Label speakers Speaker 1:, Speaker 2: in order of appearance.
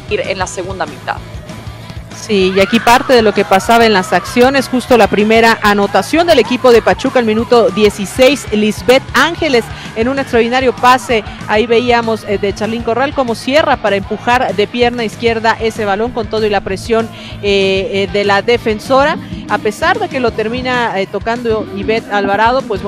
Speaker 1: en la segunda mitad.
Speaker 2: Sí, y aquí parte de lo que pasaba en las acciones, justo la primera anotación del equipo de Pachuca al minuto 16, Lisbeth Ángeles en un extraordinario pase, ahí veíamos de Charlín Corral como cierra para empujar de pierna izquierda ese balón con todo y la presión de la defensora, a pesar de que lo termina tocando Ivette Alvarado, pues